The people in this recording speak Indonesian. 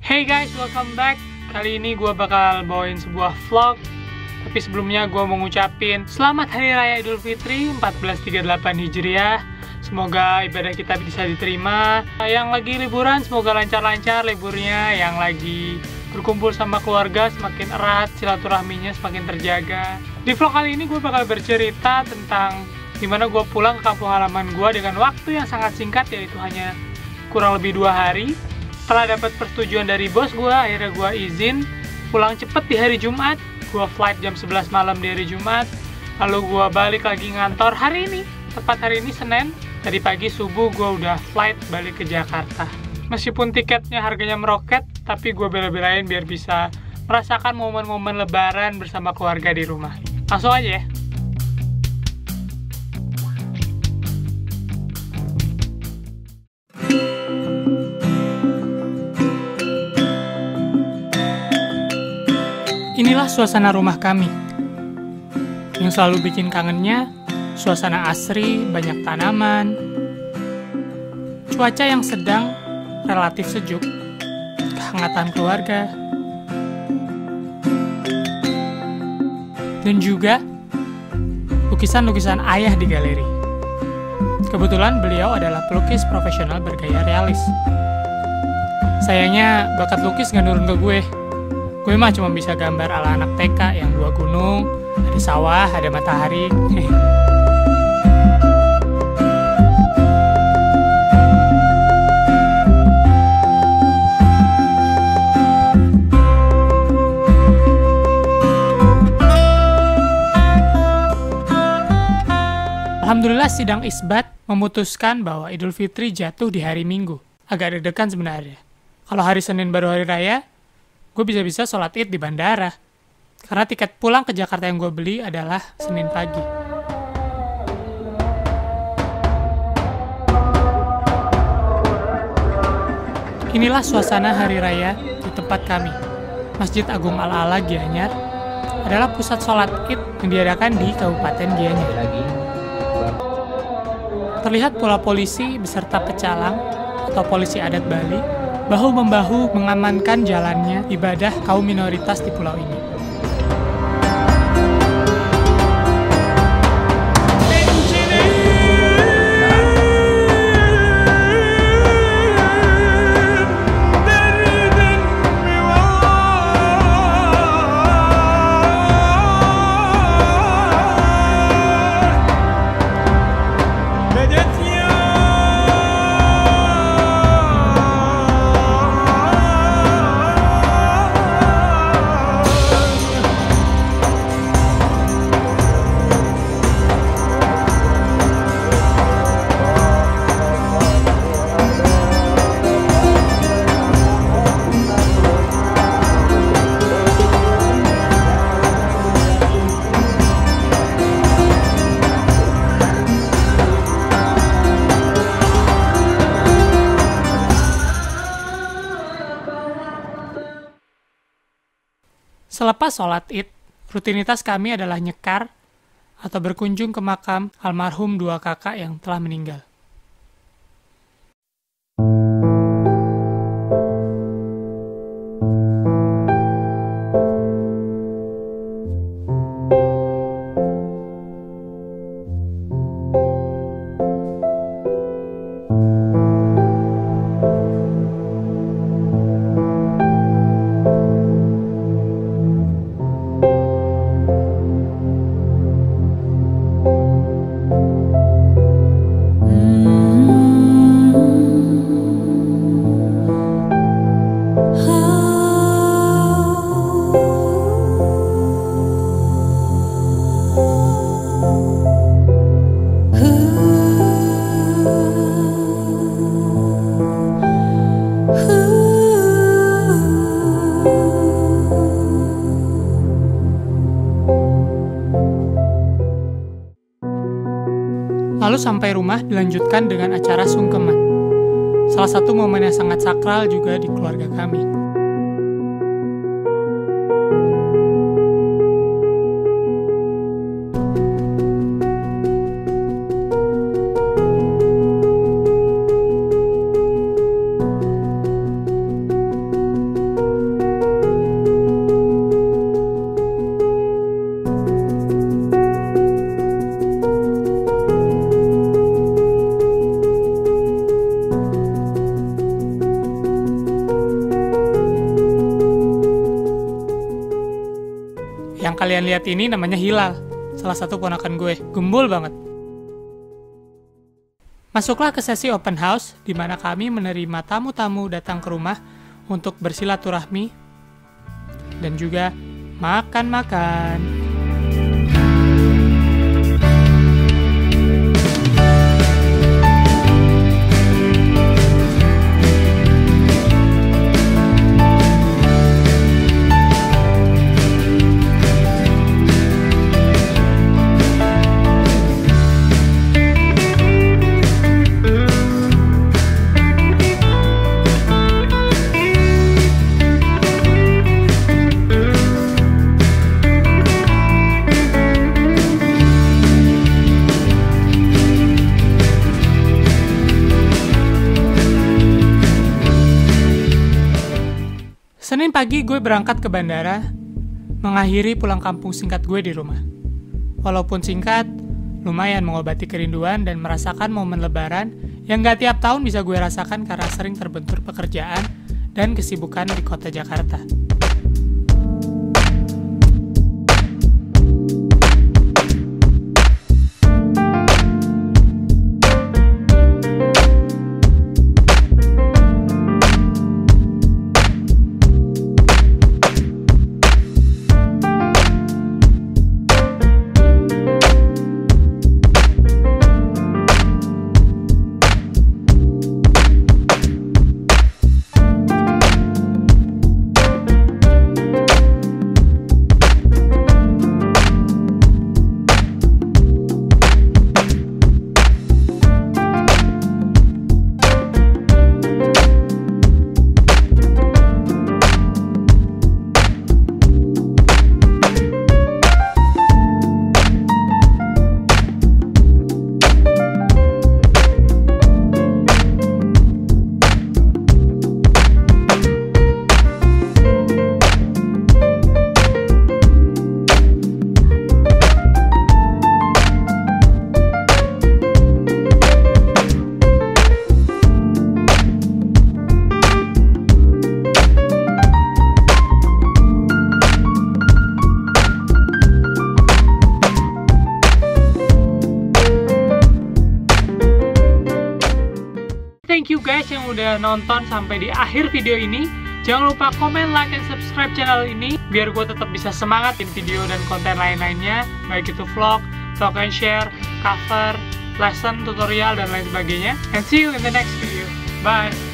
Hey guys, welcome back. Kali ini gue bakal bawain sebuah vlog. Tapi sebelumnya gue mau ngucapin Selamat Hari Raya Idul Fitri 1438 Hijriah. Semoga ibadah kita bisa diterima. Yang lagi liburan semoga lancar-lancar liburnya. Yang lagi berkumpul sama keluarga semakin erat, silaturahminya semakin terjaga. Di vlog kali ini gue bakal bercerita tentang dimana gue pulang ke kampung halaman gue dengan waktu yang sangat singkat, yaitu hanya kurang lebih 2 hari. Setelah dapat persetujuan dari bos gue, akhirnya gue izin pulang cepet di hari Jumat. Gue flight jam 11 malam di hari Jumat. Lalu gue balik lagi ngantor hari ini. Tepat hari ini Senin. Tadi pagi subuh gue udah flight balik ke Jakarta. Meskipun tiketnya harganya meroket, tapi gue bela-belain biar bisa merasakan momen-momen lebaran bersama keluarga di rumah. Langsung aja ya. Inilah suasana rumah kami. Yang selalu bikin kangennya, suasana asri, banyak tanaman, cuaca yang sedang relatif sejuk, kehangatan keluarga, dan juga lukisan-lukisan ayah di galeri. Kebetulan beliau adalah pelukis profesional bergaya realis. Sayangnya bakat lukis gak nurun ke gue. Gue mah cuma bisa gambar ala anak TK yang 2 gunung, ada sawah, ada matahari. Alhamdulillah sidang isbat memutuskan bahwa Idul Fitri jatuh di hari Minggu. Agak deg-degan sebenarnya. Kalau hari Senin baru hari raya, gue bisa-bisa sholat id di bandara. Karena tiket pulang ke Jakarta yang gue beli adalah Senin pagi. Inilah suasana hari raya di tempat kami. Masjid Agung Al-Ala Gianyar adalah pusat sholat id yang diadakan di Kabupaten Gianyar. Terlihat pula polisi beserta pecalang atau polisi adat Bali bahu-membahu mengamankan jalannya ibadah kaum minoritas di pulau ini. Selepas sholat id, rutinitas kami adalah nyekar atau berkunjung ke makam almarhum 2 kakak yang telah meninggal. Lalu sampai rumah dilanjutkan dengan acara sungkeman. Salah satu momen yang sangat sakral juga di keluarga kami. kalian lihat ini namanya Hilal, salah satu ponakan gue. Gembul banget. Masuklah ke sesi open house, di mana kami menerima tamu-tamu datang ke rumah untuk bersilaturahmi dan juga makan-makan. Senin pagi gue berangkat ke bandara, mengakhiri pulang kampung singkat gue di rumah. Walaupun singkat, lumayan mengobati kerinduan dan merasakan momen lebaran yang gak tiap tahun bisa gue rasakan karena sering terbentur pekerjaan dan kesibukan di kota Jakarta. Thank you guys yang udah nonton sampai di akhir video ini. Jangan lupa komen, like, dan subscribe channel ini biar gue tetap bisa semangatin video dan konten lain-lainnya, baik itu vlog, talk and share, cover, lesson, tutorial, dan lain sebagainya. And see you in the next video. Bye!